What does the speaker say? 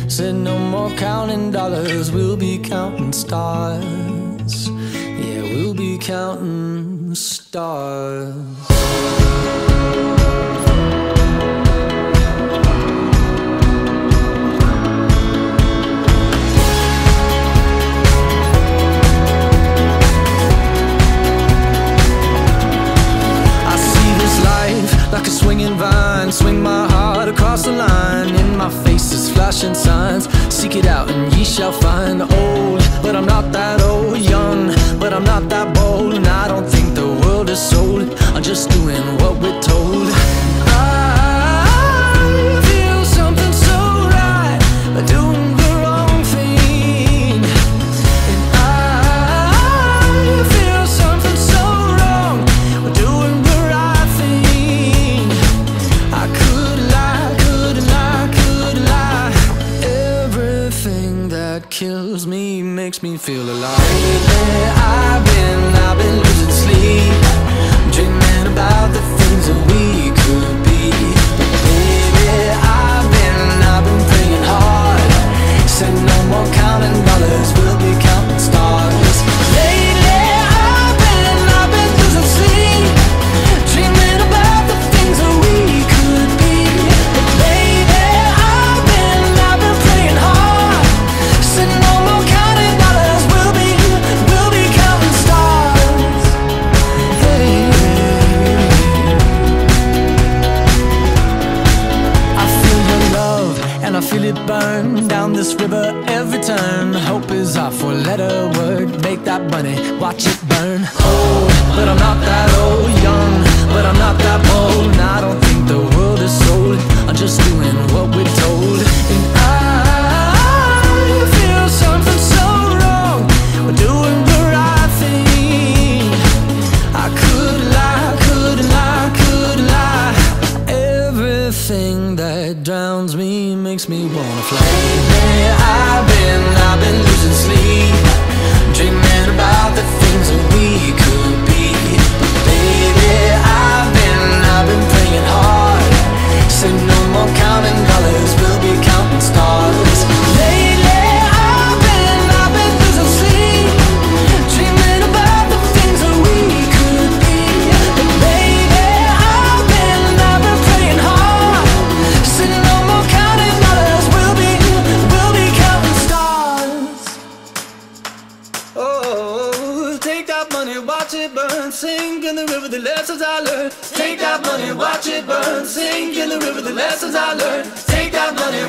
Said no more counting dollars, we'll be counting stars. Yeah, we'll be counting stars. Like a swinging vine, swing my heart across the line. In my face is flashing signs. Seek it out and ye shall find. Old, but I'm not that old. Young, but I'm not that bold. And I don't think the world is sold. I'm just doing what we're told. I feel something so right, but doing the wrong thing. And I feel something so wrong, but doing the right thing. I could lie, couldn't lie, could lie. Everything that kills me makes me feel alive. Lately I've been losing sleep, dreaming about the things that we could be. Baby, I've been praying hard. Said no more counting dollars, we'll be counting stars. Lately I've been losing sleep, dreaming about the things that we could be. Baby, I've been praying hard. Said no more counting dollars, we'll be counting stars. Hey. I feel your love and I feel it burn down this river every turn. Hope is our four-letter word. Make that money, watch it burn. Old, but I'm not that old. Young, but I'm not that bold. And I don't think the world is sold. I'm just doing what we're told. And I feel something so wrong, we're doing the right thing. I could lie, couldn't lie, could lie. Everything that drowns me makes me wanna fly. Lately I've been losing sleep, dreaming about the things that we could be. Baby, I've been praying hard. Said no more counting dollars, we'll be counting stars. Lately I've been losing sleep, dreaming about the things that we could be. Baby, I've been praying hard. Said no more counting dollars, we'll be counting stars. Oh, take that money, watch it burn, sink in the river, the lessons I learned. Take that money, watch it burn, sink in the river, the lessons I learned. Take that money,